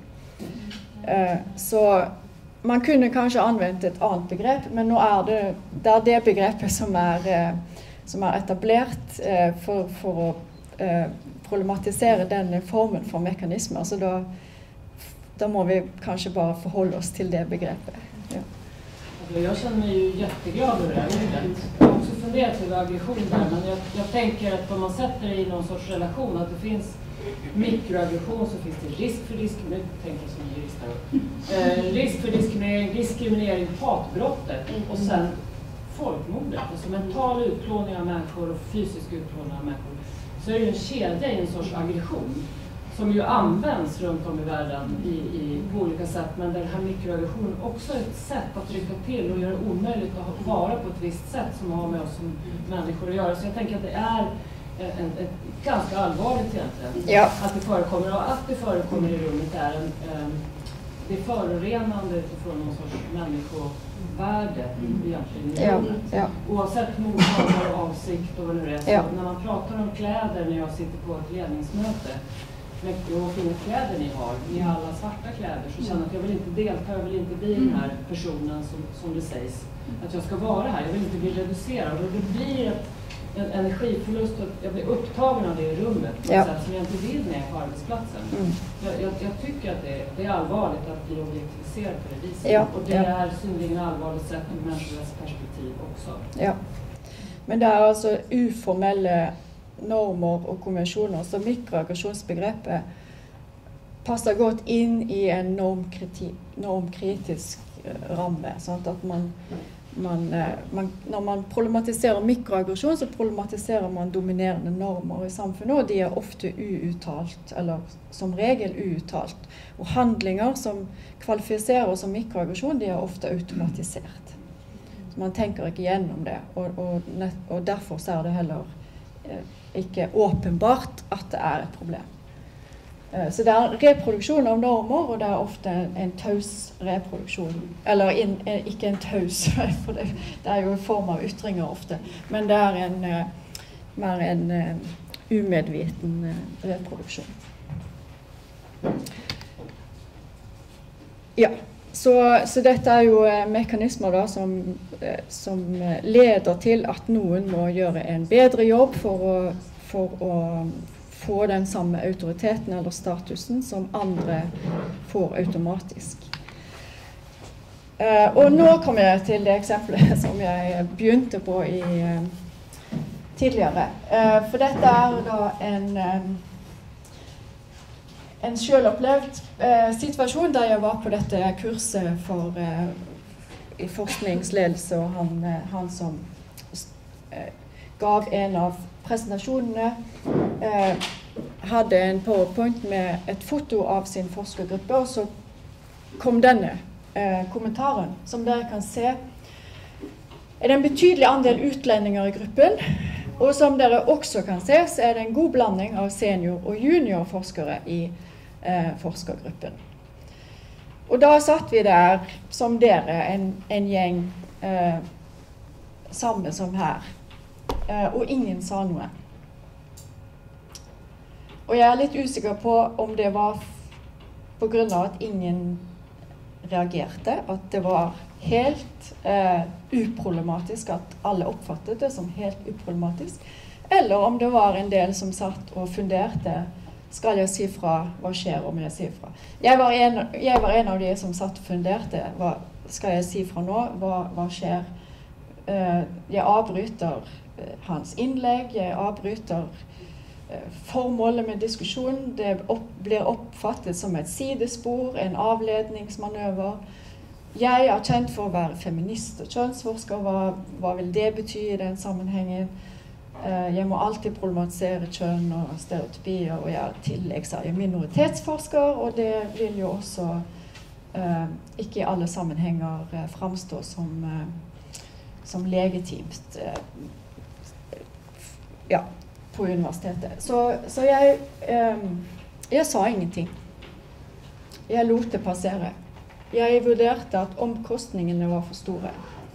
Så man kunne kanskje anvendt et annet begrep, men nå er det begrepet som er etablert for å problematisere denne formen for mekanismer. Så da må vi kanske bara förhålla oss till det begreppet. Ja. Jag känner mig ju jätteglad över det här ordet. Jag har också funderat över aggression där, men jag tänker att om man sätter det i någon sorts relation, att det finns mikroaggression, så finns det risk för diskriminering, tänker som jurist här. Risk för diskriminering, hatbrottet och sen folkmordet, alltså mental utplåning av människor och fysisk utplåning av människor. Så är det ju en kedja i en sorts aggression som ju används runt om i världen på olika sätt, men där den här mikroaggressionen också är ett sätt att trycka till och göra det omöjligt att vara på ett visst sätt som har med oss som människor att göra. Så jag tänker att det är ett ganska allvarligt egentligen, ja, att det förekommer, och att det förekommer i rummet är det är förorenande från någon sorts människovärde egentligen. Ja, ja. Oavsett mottagare och avsikt och vad det är. Så ja. När man pratar om kläder när jag sitter på ett ledningsmöte, och fina kläder ni har alla svarta kläder, så känner jag att jag vill inte delta, jag vill inte bli den här personen som det sägs att jag ska vara här, jag vill inte bli reducerad, och det blir en energiförlust och jag blir upptagen av det i rummet på ett sätt som jag inte vill när jag är på arbetsplatsen. Jag tycker att det är allvarligt att bli objektiviserad på det viset, och det är synnerligen allvarligt sett ur människors perspektiv också. Ja. Men det är alltså uformella normer og konvensjoner, så mikroaggresjonsbegrepet passer godt inn i en normkritisk ramme. Sånn at når man problematiserer mikroaggresjon, så problematiserer man dominerende normer i samfunnet, og de er ofte uuttalt, eller som regel uuttalt. Og handlinger som kvalifiserer som mikroaggresjon, de er ofte automatisert. Så man tenker ikke gjennom det, og derfor så er det heller ikke åpenbart at det er et problem. Så det er reproduksjon av normer, og det er ofte en taus reproduksjon. Eller ikke en taus, for det er jo en form av ytringer ofte, men det er mer en umedveten reproduksjon. Ja, så dette er jo mekanismer da, som leder til at noen må gjøre en bedre jobb for å få den samme autoriteten eller statusen som andre får automatisk. Og nå kommer jeg til det eksempelet som jeg begynte på tidligere. For dette er da en selvopplevd situasjon der jeg var på dette kurset i forskningsledelse, og han som gav en av presentasjonene hadde en PowerPoint med et foto av sin forskergruppe, og så kom denne kommentaren, som dere kan se. er det en betydelig andel utlendinger i gruppen, og som dere også kan se, så er det en god blanding av senior- og juniorforskere i forskergruppen. Og da satt vi der, som dere, en gjeng, samme som her, og ingen sa noe. Og jeg er litt usikker på om det var på grunn av at ingen reagerte, at det var helt uproblematisk, at alle oppfattet det som helt uproblematisk, eller om det var en del som satt og funderte, skal jeg si fra, hva skjer om jeg sier fra? Jeg var en av de som satt og funderte, hva skal jeg si fra nå, hva skjer? Jeg avbryter hans innlegg, jeg avbryter formålet med diskusjonen, det blir oppfattet som et sidespor, en avledningsmanøver. Jeg er kjent for å være feminist og kjønnsforsker, hva vil det bety i den sammenhengen? Jeg må alltid problematisere kjønn og stereotypier, og jeg er tillegg minoritetsforsker, og det vil jo også ikke i alle sammenhenger framstå som legitimt på universitetet. Så jeg sa ingenting. Jeg lot det passere. Jeg vurderte at omkostningene var for store.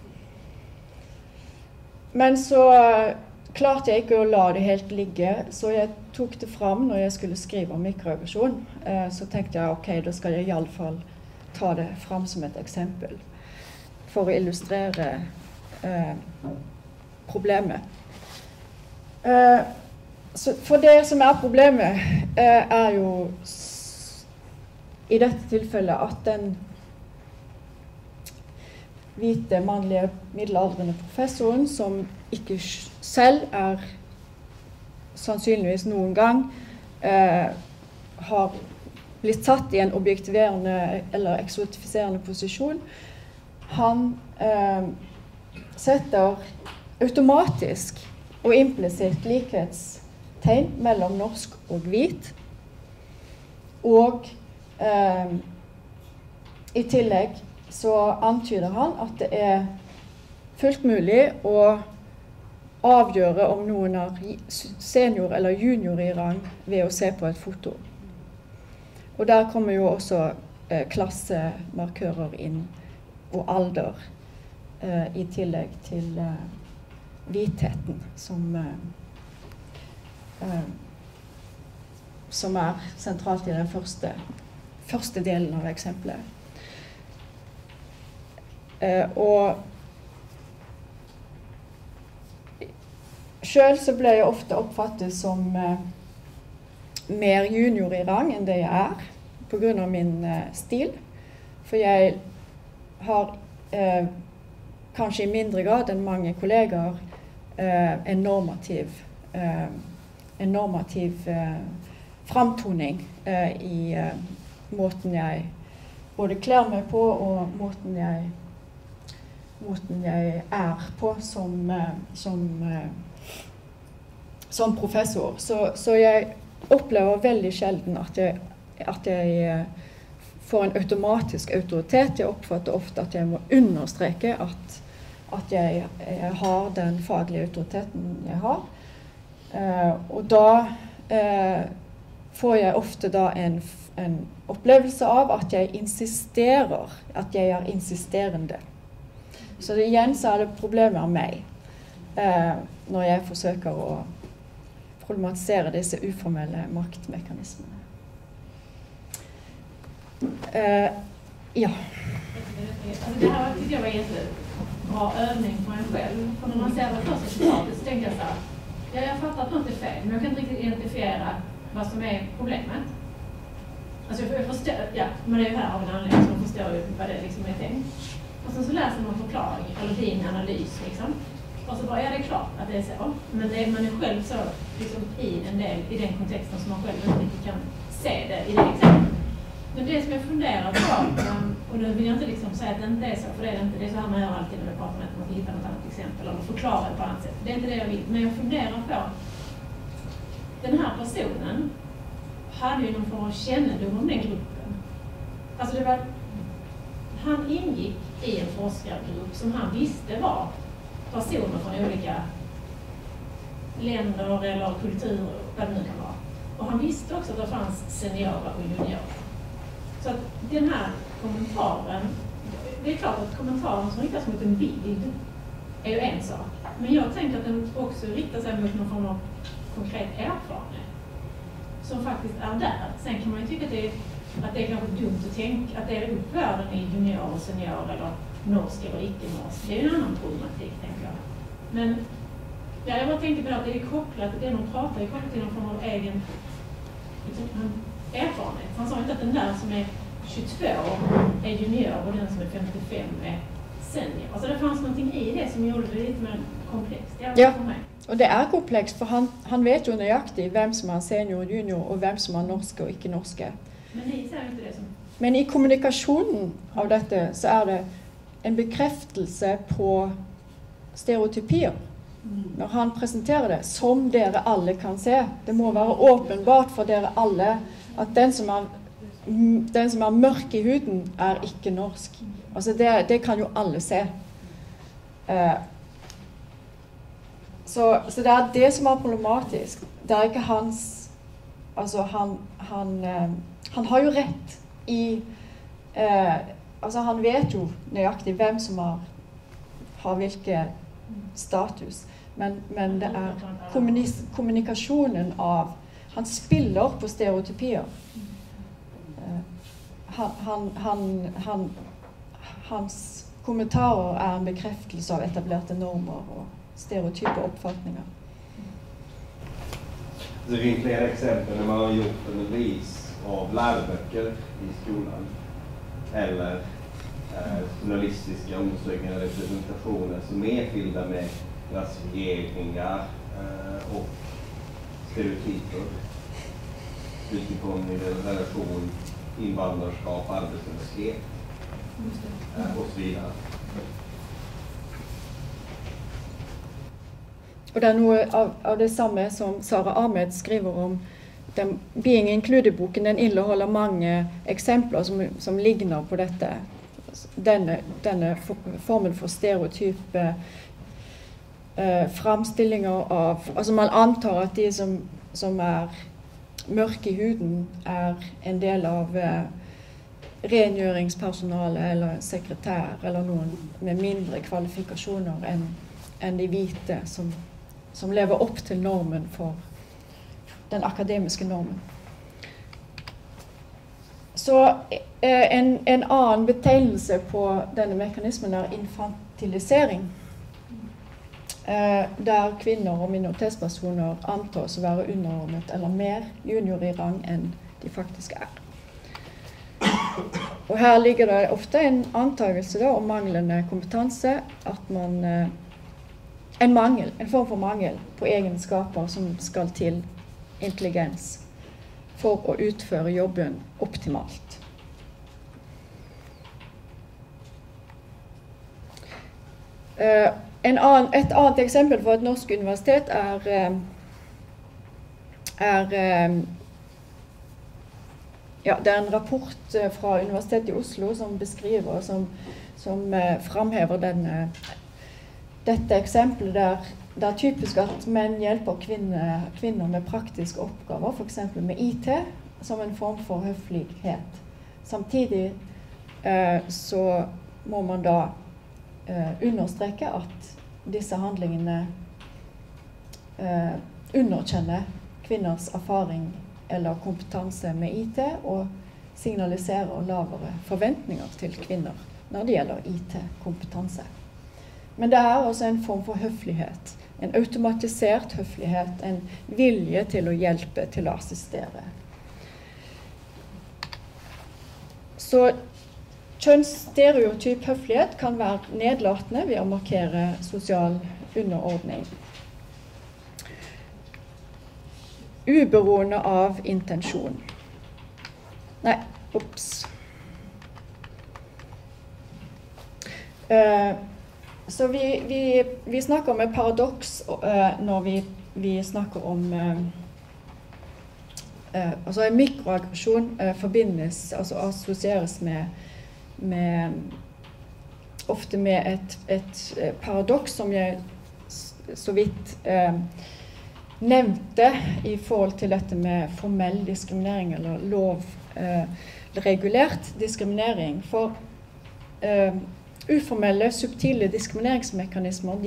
Men så klarte jeg ikke å la det helt ligge, så jeg tok det fram når jeg skulle skrive om mikroaggresjon. Så tenkte jeg, ok, da skal jeg i alle fall ta det fram som et eksempel for å illustrere problemet. For det som er problemet, er jo i dette tilfellet at den hvite, mannlige, middelaldrende professoren, som ikke selv er sannsynligvis noen gang har blitt satt i en objektiverende eller eksotifiserende posisjon, han setter automatisk og implisitt likhetstegn mellom norsk og hvit, og i tillegg så antyder han at det er fullt mulig å avgjøre om noen er senior eller junior i rang ved å se på et foto. Og der kommer jo også klassemarkører inn, og alder, i tillegg til hvitheten, som er sentralt i den første delen av eksempelet. Og selv så ble jeg ofte oppfattet som mer junior i rang enn det jeg er, på grunn av min stil. For jeg har kanskje i mindre grad enn mange kollegaer en normativ framtoning i måten jeg både kler meg på og måten jeg er på som professor. Så jeg opplever veldig sjelden at jeg får en automatisk autoritet. Jeg oppfatter ofte at jeg må understreke at jeg har den faglige autoriteten jeg har. Og da får jeg ofte da en opplevelse av at jeg insisterer, at jeg er insisterende. Så igjen så er det problemet av meg når jeg forsøker å problematisere disse uformelle maktmekanismene. Ja. Det här tyckte jag var jättebra övning på en själv. För när man ser det första citatet så tänker jag så här, jag fattar att något är fel, men jag kan inte riktigt identifiera vad som är problemet. Alltså jag förstår, ja, men det är ju här av en anledning så man förstår ju vad det liksom är tänkt. Och sen så läser man förklaring, eller din analys liksom. Och så bara, ja det är klart att det är så. Men man är själv så liksom i den kontexten som man själv inte riktigt kan se det i det exemplet. Men det som jag funderar på, och nu vill jag inte liksom säga att det inte är så, för det är inte, det är så här man gör alltid när vi pratar med att man hittar något annat exempel eller förklarar det på annat sätt. Det är inte det jag vill, men jag funderar på, den här personen hade ju någon form av kännedom om den gruppen. Alltså han ingick i en forskargrupp som han visste var personer från olika länder eller kulturer, vad det nu kan vara. Och han visste också att det fanns seniorer och juniorer. Så att den här kommentaren, det är klart att kommentaren som riktas mot en bild är ju en sak. Men jag tänker att den också riktar sig mot någon form av konkret erfarenhet som faktiskt är där. Sen kan man ju tycka att det är kanske dumt att tänka att det är upp världen i junior och senior eller norsk eller icke-norsk. Det är ju en annan problematik, tänker jag. Men ja, jag bara tänkte på att det är kopplat, det man pratar är kopplat till någon form av egen erfarenhet. Han sa inte att den där som är 22 är junior och den som är 55 är senior. Alltså det fanns någonting i det som gjorde det lite mer komplext. Ja, og det er komplekst, for han vet jo nøyaktig hvem som er senior og junior, og hvem som er norske og ikke norske. Men ni ser ikke det som... Men i kommunikasjonen av dette, så er det en bekreftelse på stereotypier. Når han presenterer det, som dere alle kan se. Det må være åpenbart for dere alle at den som er mørk i huden er ikke norsk. Altså det kan jo alle se. Så det er det som er problematisk. Det er ikke hans... Altså han har jo rett i... altså han vet jo nøyaktig hvem som har hvilke status. Men det er kommunikasjonen av... Han spiller på stereotypier. Hans kommentarer er en bekreftelse av etablerte normer og stereotype oppfatninger. Det finns flera exempel när man har gjort en analys av läroböcker i skolan eller journalistiska undersökningar och representationer som är fyllda med klassifieringar och stereotyper utifrån relation, invandrarskap, arbetslöshet och så vidare. Og det er noe av det samme som Sara Ahmed skriver om den Being Included-boken. Den inneholder mange eksempler som ligner på dette. Denne formen for stereotype framstillinger av... Altså man antar at de som er mørke i huden er en del av rengjøringspersonale eller sekretær eller noen med mindre kvalifikasjoner enn de hvite som lever opp til normen for den akademiske normen. Så en annen betegnelse på denne mekanismen er infantilisering, der kvinner og minoritetspersoner antas å være underordnet eller mer junior i rang enn de faktisk er. Og her ligger det ofte en antagelse da, om manglende kompetanse, at man en form for mangel på egenskaper som skal til intelligens for å utføre jobben optimalt. Et annet eksempel for et norsk universitet det er en rapport fra Universitetet i Oslo som beskriver, som framhever dette eksempelet der det er typisk at menn hjelper kvinner med praktiske oppgaver, for eksempel med IT, som en form for høflighet. Samtidig så må man da understreke at disse handlingene underkjenner kvinners erfaring eller kompetanse med IT og signaliserer lavere forventninger til kvinner når det gjelder IT-kompetanse. Men det er også en form for høflighet, en automatisert høflighet, en vilje til å hjelpe, til å assistere. Så kjønnsstereotyp høflighet kan være nedlatende ved å markere sosial underordning. Uberoende av intensjon. Nei, ups. Så vi snakker om et paradoks når vi snakker om altså en mikroaggresjon forbindes, altså assosieres med ofte med et paradoks som jeg så vidt nevnte i forhold til dette med formell diskriminering eller lovregulert diskriminering. For uformelle, subtile diskrimineringsmekanismer,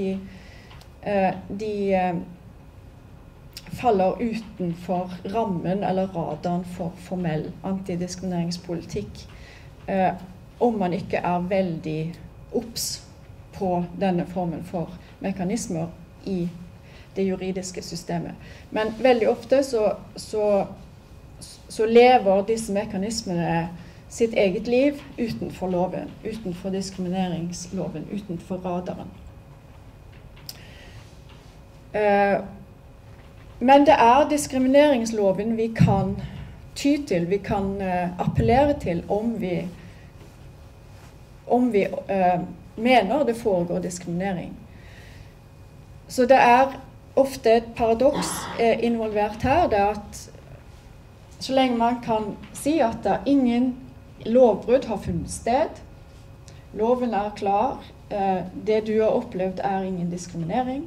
de faller utenfor rammen eller radaren for formell antidiskrimineringspolitikk, om man ikke er veldig obs på denne formen for mekanismer i det juridiske systemet. Men veldig ofte så lever disse mekanismene sitt eget liv utenfor loven, utenfor diskrimineringsloven, utenfor radaren. Men det er diskrimineringsloven vi kan ty til, vi kan appellere til om vi mener det foregår diskriminering. Så det er ofte et paradoks involvert her, det er at så lenge man kan si at det ingen lovbrudd har funnet sted, loven er klar, det du har opplevd er ingen diskriminering,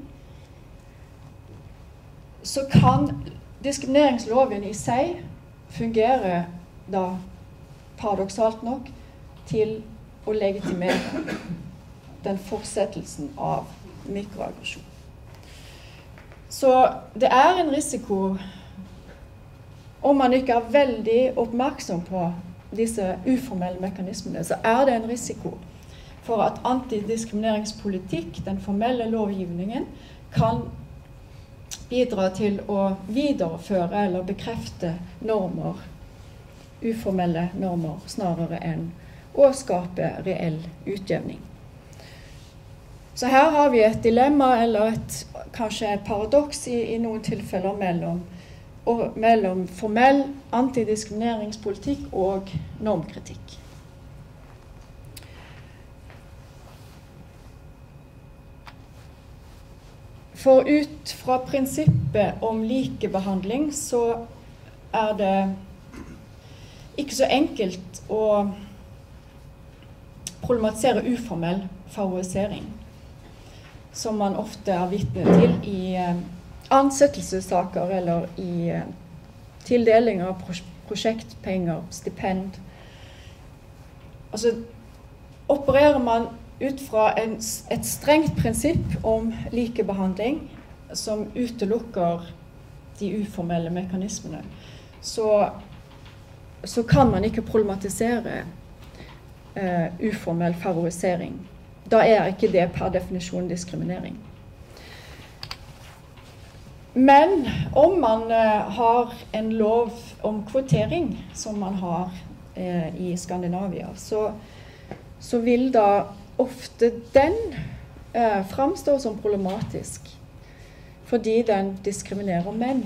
så kan diskrimineringsloven i seg fungere da paradoksalt nok til å legitimere den fortsettelsen av mikroaggresjon. Så det er en risiko, om man ikke er veldig oppmerksom på disse uformelle mekanismene, så er det en risiko for at antidiskrimineringspolitikk, den formelle lovgivningen, kan bidra til å videreføre eller bekrefte normer, uformelle normer, snarere enn å skape reell utjevning. Så her har vi et dilemma, eller kanskje et paradoks i noen tilfeller mellom formell antidiskrimineringspolitikk og normkritikk. For ut fra prinsippet om likebehandling så er det ikke så enkelt å problematisere uformell favorisering, som man ofte er vitne til i ansettelsessaker eller i tildeling av prosjektpenger, stipend. Altså, opererer man ut fra et strengt prinsipp om likebehandling som utelukker de uformelle mekanismene, så kan man ikke problematisere uformell favorisering. Da er ikke det per definisjon diskriminering. Men om man har en lov om kvotering, som man har i Skandinavia, så vil da ofte den framstå som problematisk, fordi den diskriminerer menn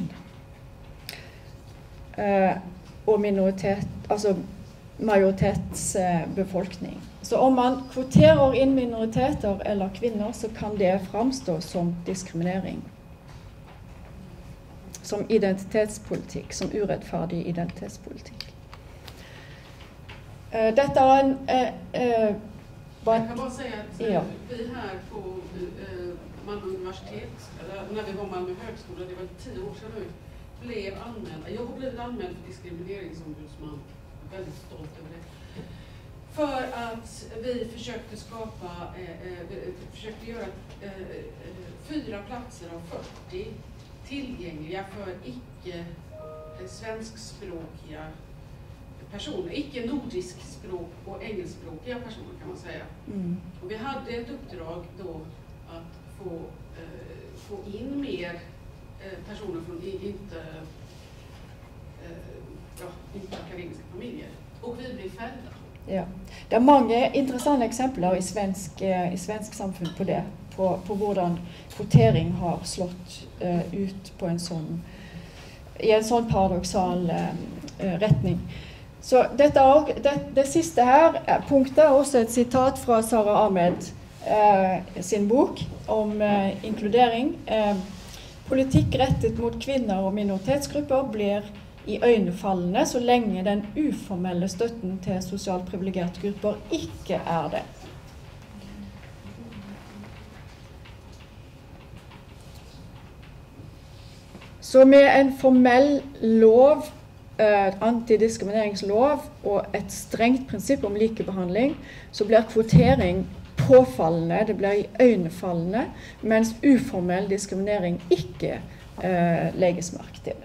og minoritet, altså majoritetsbefolkning. Så om man kvoterer inn minoriteter eller kvinner, så kan det framstå som diskriminering, som identitetspolitikk, som urettferdig identitetspolitikk. Dette er en jag kan bara säga att vi här på Malmö universitet, eller när vi var Malmö högskola, det var 10 år sedan nu, blev anmälda. Jag har blivit anmäld för diskrimineringsombudsman. Jag är väldigt stolt över det. För att vi försökte försökte göra 4 platser av 40 tillgängliga för icke-svenskspråkiga personer, icke-nordisk språk och engelskspråkiga personer kan man säga. Mm. Och vi hade ett uppdrag då att få in mer personer från inte akademiska familjer. Och vi blev fällda. Ja. Det er mange interessante eksempler i svensk samfunn på det, på hvordan kvotering har slått ut på i en sånn paradoksal retning. Så det siste her punktet er også et sitat fra Sara Ahmed sin bok om inkludering. Politikk rettet mot kvinner og minoritetsgrupper blir i øynefallende så lenge den uformelle støtten til sosialt privilegerte grupper ikke er det. Så med en formell lov, antidiskrimineringslov og et strengt prinsipp om likebehandling, så blir kvotering påfallende, det blir iøynefallende, mens uformell diskriminering ikke legges merke til.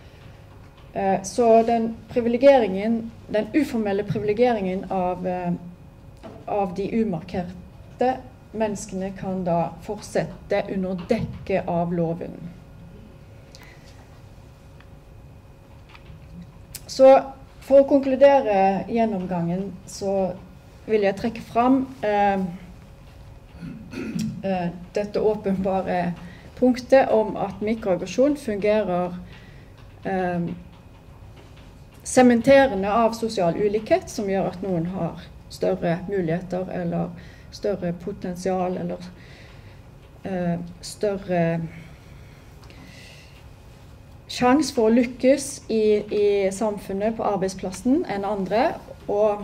Så den uformelle privilegeringen av de umarkerte menneskene kan da fortsette under dekke av loven. Så for å konkludere gjennomgangen så vil jeg trekke fram dette åpenbare punktet om at mikroaggresjon fungerer sementerende av sosial ulikhet, som gjør at noen har større muligheter eller større potensial eller større sjans for å lykkes i samfunnet på arbeidsplassen enn andre. Og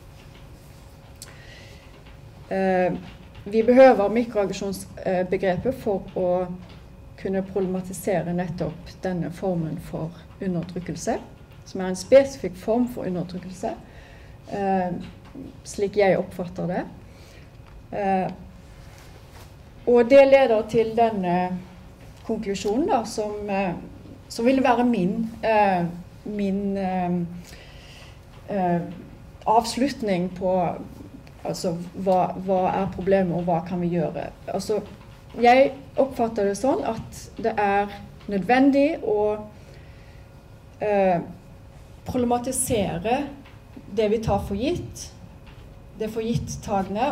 vi behøver mikroaggresjonsbegrepet for å kunne problematisere nettopp denne formen for undertrykkelse, som er en spesifikk form for undertrykkelse, slik jeg oppfatter det. Og det leder til denne konklusjonen da, som vil være min avslutning på altså, hva er problemet og hva kan vi gjøre. Altså, jeg oppfatter det sånn at det er nødvendig å problematisere det vi tar for gitt, det for gitt-tagende,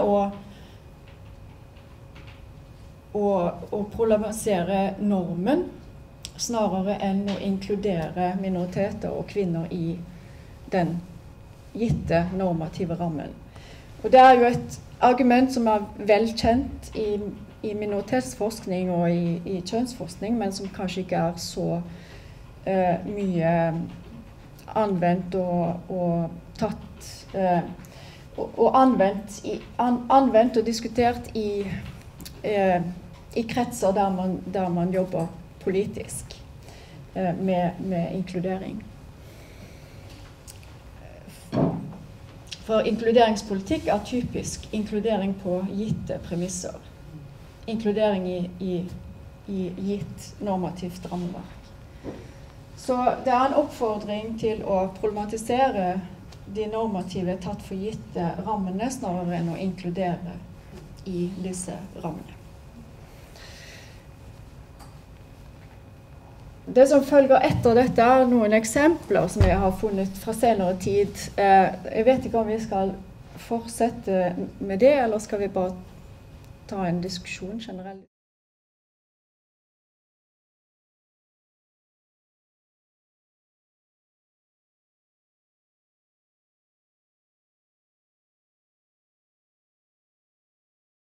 og problematisere normen, snarere enn å inkludere minoriteter og kvinner i den gitte normative rammen. Og det er jo et argument som er velkjent i minoritetsforskning og i kjønnsforskning, men som kanskje ikke er så mye anvendt og tatt og anvendt og diskutert i kretser der man jobber politisk med inkludering. For inkluderingspolitikk er typisk inkludering på gitte premisser. Inkludering i gitt normativt rammeverk. Så det er en oppfordring til å problematisere de normative tatt for gitte rammene, snarere enn å inkludere i disse rammene. Det som følger etter dette er noen eksempler som jeg har funnet fra senere tid. Jeg vet ikke om vi skal fortsette med det, eller skal vi bare ta en diskusjon generelt?